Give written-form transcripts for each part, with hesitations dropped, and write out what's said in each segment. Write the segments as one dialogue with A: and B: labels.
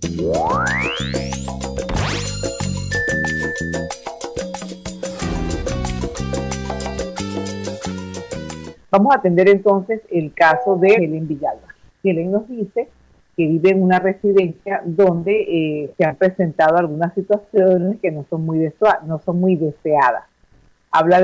A: Vamos a atender entonces el caso de Helen Villalba. Helen nos dice que vive en una residencia donde se han presentado algunas situaciones que no son muy deseadas. Habla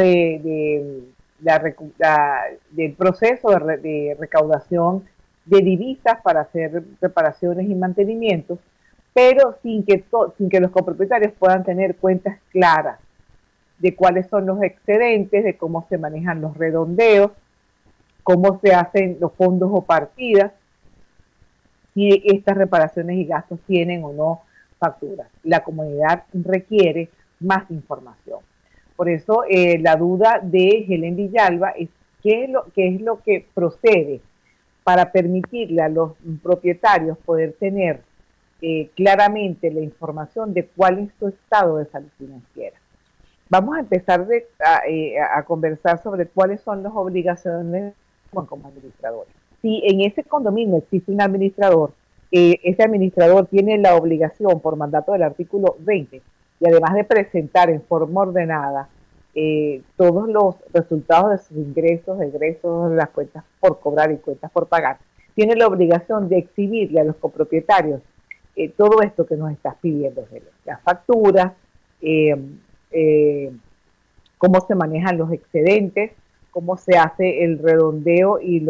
A: del proceso de recaudación de divisas para hacer reparaciones y mantenimientos, pero sin que los copropietarios puedan tener cuentas claras de cuáles son los excedentes, de cómo se manejan los redondeos, cómo se hacen los fondos o partidas, si estas reparaciones y gastos tienen o no facturas. La comunidad requiere más información. Por eso la duda de Helen Villalba es qué es lo que procede para permitirle a los propietarios poder tener claramente la información de cuál es su estado de salud financiera. Vamos a empezar a conversar sobre cuáles son las obligaciones como administradores. Si en ese condominio existe un administrador, ese administrador tiene la obligación por mandato del artículo 20 y además de presentar en forma ordenada todos los resultados de sus ingresos, egresos, las cuentas por cobrar y cuentas por pagar, tiene la obligación de exhibirle a los copropietarios todo esto que nos estás pidiendo, las facturas, cómo se manejan los excedentes, cómo se hace el redondeo y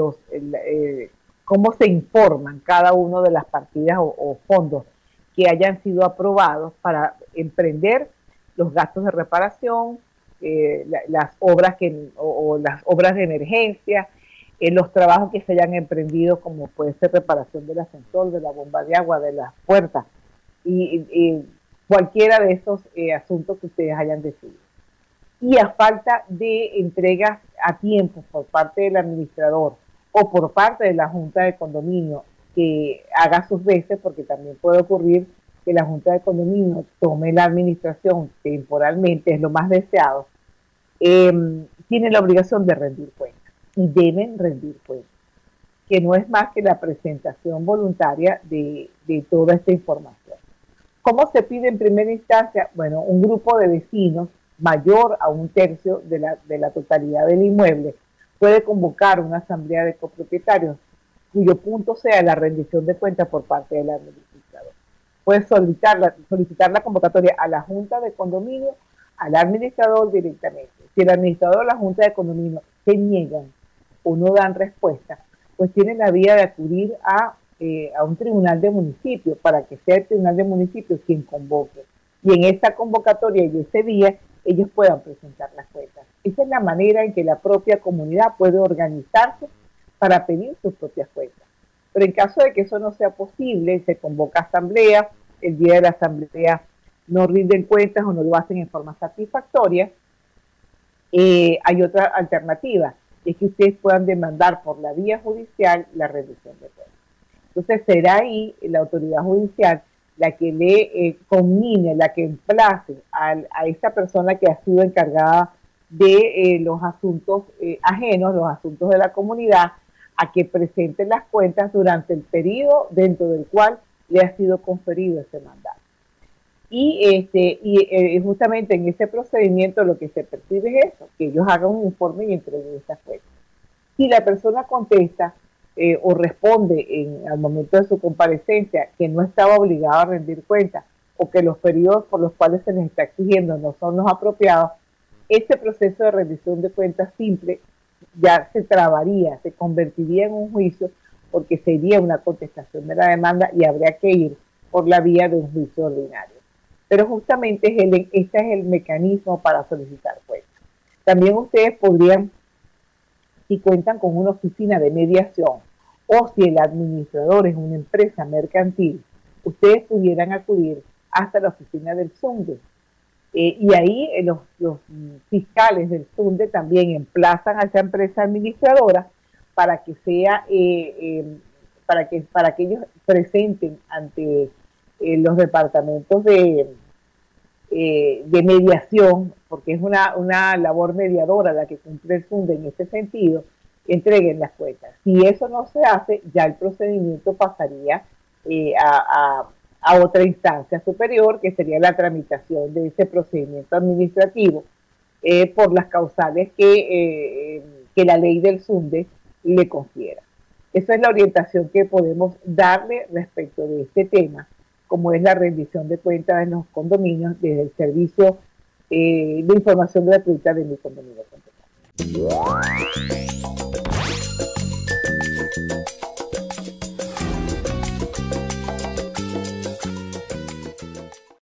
A: cómo se informan cada una de las partidas o fondos que hayan sido aprobados para emprender los gastos de reparación, las obras las obras de emergencia, los trabajos que se hayan emprendido, como puede ser reparación del ascensor, de la bomba de agua, de las puertas y cualquiera de esos asuntos que ustedes hayan decidido. Y a falta de entregas a tiempo por parte del administrador o por parte de la Junta de Condominio que haga sus veces, porque también puede ocurrir que la Junta de Condominio tome la administración temporalmente, es lo más deseado, tiene la obligación de rendir cuentas y deben rendir cuentas, que no es más que la presentación voluntaria de toda esta información. ¿Cómo se pide en primera instancia? Bueno, un grupo de vecinos mayor a 1/3 de la totalidad del inmueble puede convocar una asamblea de copropietarios cuyo punto sea la rendición de cuentas por parte del administrador. Puede solicitar la convocatoria a la Junta de Condominio, al administrador directamente. Si el administrador o la Junta de Condominio se niegan o no dan respuesta, pues tienen la vía de acudir a un tribunal de municipio para que sea el tribunal de municipio quien convoque. Y en esta convocatoria y ese día ellos puedan presentar las cuentas. Esa es la manera en que la propia comunidad puede organizarse para pedir sus propias cuentas. Pero en caso de que eso no sea posible, se convoca asamblea, el día de la asamblea no rinden cuentas o no lo hacen en forma satisfactoria, hay otra alternativa, es que ustedes puedan demandar por la vía judicial la rendición de cuentas. Entonces será ahí la autoridad judicial la que le conmine, la que emplace a esta persona que ha sido encargada de los asuntos ajenos, los asuntos de la comunidad, a que presente las cuentas durante el periodo dentro del cual le ha sido conferido ese mandato. Y justamente en ese procedimiento lo que se percibe es eso, que ellos hagan un informe y entreguen esas cuentas. Si la persona contesta o responde al momento de su comparecencia que no estaba obligado a rendir cuentas o que los periodos por los cuales se les está exigiendo no son los apropiados, este proceso de rendición de cuentas simple ya se trabaría, se convertiría en un juicio porque sería una contestación de la demanda y habría que ir por la vía de un juicio ordinario. Pero justamente este es el mecanismo para solicitar cuentas. También ustedes podrían, si cuentan con una oficina de mediación o si el administrador es una empresa mercantil, ustedes pudieran acudir hasta la oficina del SUNDE. Y ahí los fiscales del SUNDE también emplazan a esa empresa administradora para que sea para que ellos presenten ante los departamentos de mediación, porque es una labor mediadora la que cumple el SUNDE en este sentido, entreguen las cuentas. Si eso no se hace, ya el procedimiento pasaría a otra instancia superior, que sería la tramitación de ese procedimiento administrativo por las causales que la ley del SUNDE le confiera. Esa es la orientación que podemos darle respecto de este tema, como es la rendición de cuentas en los condominios desde el servicio de información gratuita de mi condominio.